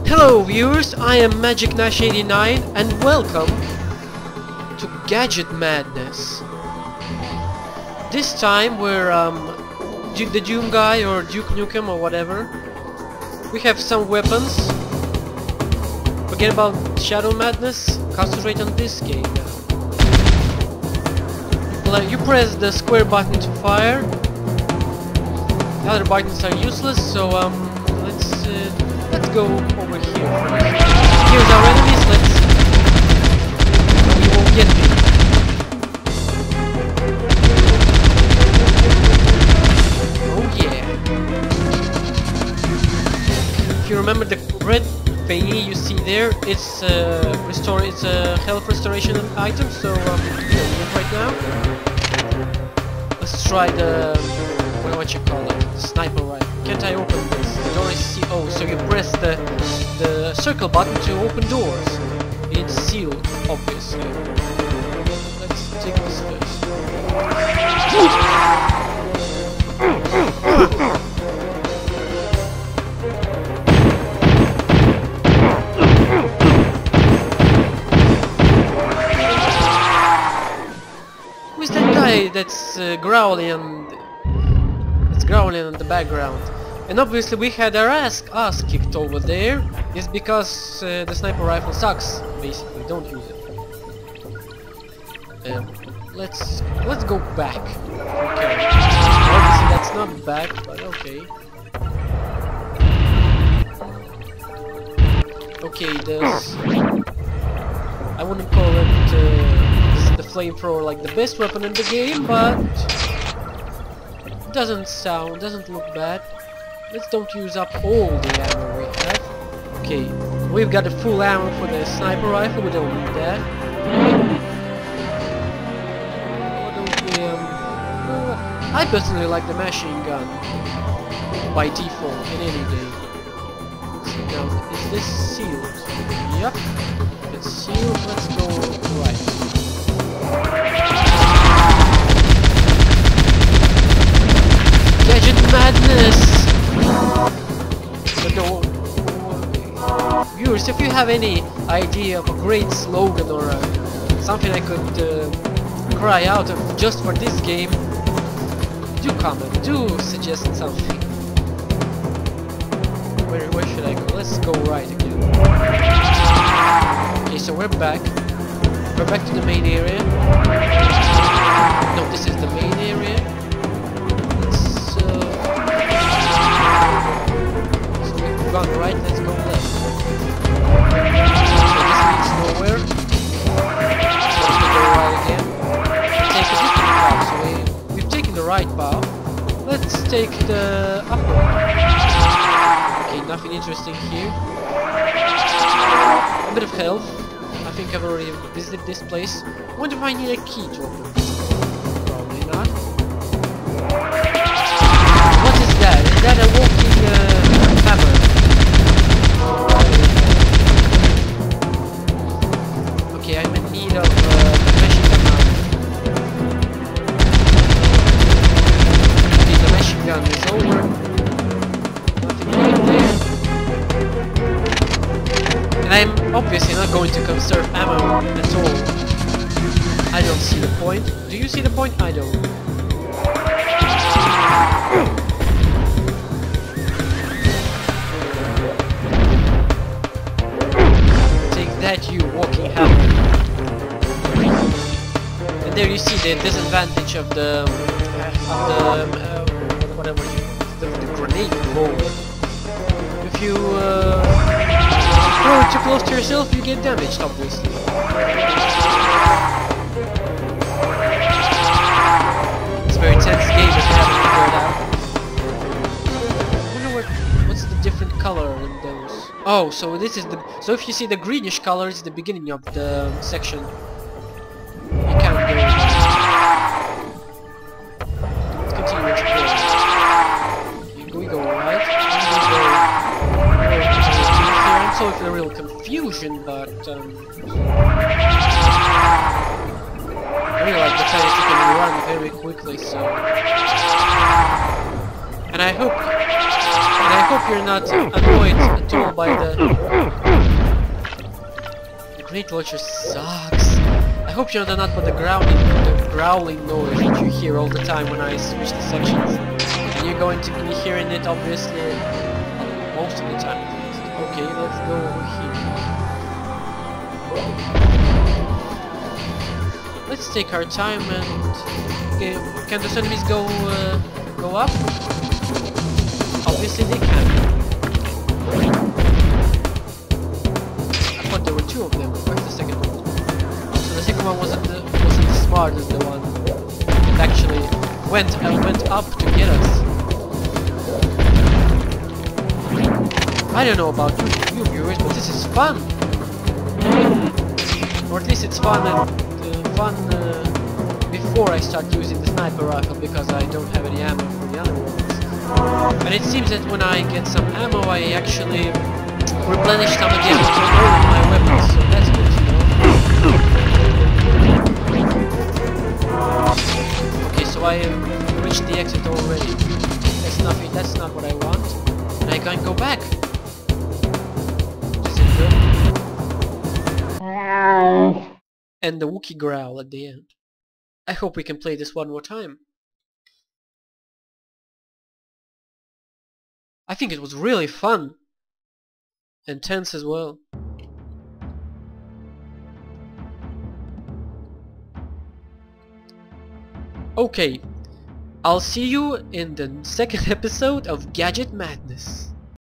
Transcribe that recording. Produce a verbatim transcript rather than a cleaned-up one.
Hello viewers, I am Magic Nash eighty-nine and welcome to Gadget Madness. This time we're um, Du the Doom guy or Duke Nukem or whatever. We have some weapons. Forget about Shadow Madness, concentrate on this game now. You press the square button to fire. The other buttons are useless, so um, let's uh, let's go over here first. Here's our enemies. Let's. You won't get me. Oh yeah. If you remember the red thingy you see there, it's uh, restore. It's a health restoration item. So um, we'll use right now. Let's try the. What you call it? The sniper rifle. Can't I open this? The door is sealed. Oh, so you press the the circle button to open doors. It's sealed, obviously. Let's take this first. Who's that guy that's uh, growling and growling in the background? And obviously we had our ass, ass kicked over there. It's because uh, the sniper rifle sucks, basically. Don't use it. Um, let's let's go back. Okay. Obviously that's not back, but okay. Okay, there's. I wouldn't call it uh, the flamethrower like the best weapon in the game, but doesn't sound, doesn't look bad. Let's don't use up all the ammo we have. Okay, we've got a full ammo for the sniper rifle, we don't need that. What don't we, um, uh, I personally like the machine gun by default in any game. So now, is this sealed? Yep, it's sealed. Let's go right. Gadget Madness! But no, viewers, if you have any idea of a great slogan or uh, something I could uh, cry out of just for this game, do comment, do suggest something. Where, where should I go? Let's go right again. Okay, so we're back. We're back to the main area. No, this is the main area. Gone right, let's go left. So this leads nowhere. So let's go right again. Take a different path. So we, we've taken the right path. Let's take the upper one. Okay, nothing interesting here. A bit of health. I think I've already visited this place. I wonder if I need a key to open this door. Probably not. What is that? Is that a walking uh, hammer? Okay, I'm in need of uh, machine gun now. Okay, the machine gun is over. Nothing right there. And I'm obviously not going to conserve ammo at all. I don't see the point. Do you see the point? I don't. That you walking hammer. And there you see the disadvantage of the of the um, uh, whatever you the, the grenade roller. If you uh, throw it too close to yourself, you get damaged, obviously. It's a very tense game if you haven't figured out. I wonder what what's the different color in those. Oh, so this is the... So if you see the greenish color, it's the beginning of the section. You can't go... Let's continue exploring. We go right. We go... I'm sorry for the real confusion, but... Um, I really like the fact that you can run very quickly, so... And I hope... And I hope you're not annoyed at all by the... The grenade launcher sucks. I hope you're not by the growling, the growling noise that you hear all the time when I switch the sections. And you're going to be hearing it obviously most of the time at least. Okay, let's go over here. Let's take our time and... Okay, can those enemies go, uh, go up? Obviously they can. I thought there were two of them. Where's the second one? So the second one wasn't the, wasn't the smartest, the one that actually went and went up to get us. I don't know about you, you viewers, but this is fun. Or at least it's fun and uh, fun uh, before I start using the sniper rifle, because I don't have any ammo for the other ones. And it seems that when I get some ammo, I actually replenish some again to all of my weapons, so that's good to know. Okay, so I uh, reached the exit already. That's not that's not what I want. And I can't go back. Is it good? And the Wookiee growl at the end. I hope we can play this one more time. I think it was really fun. And tense as well. Okay, I'll see you in the second episode of Gadget Madness.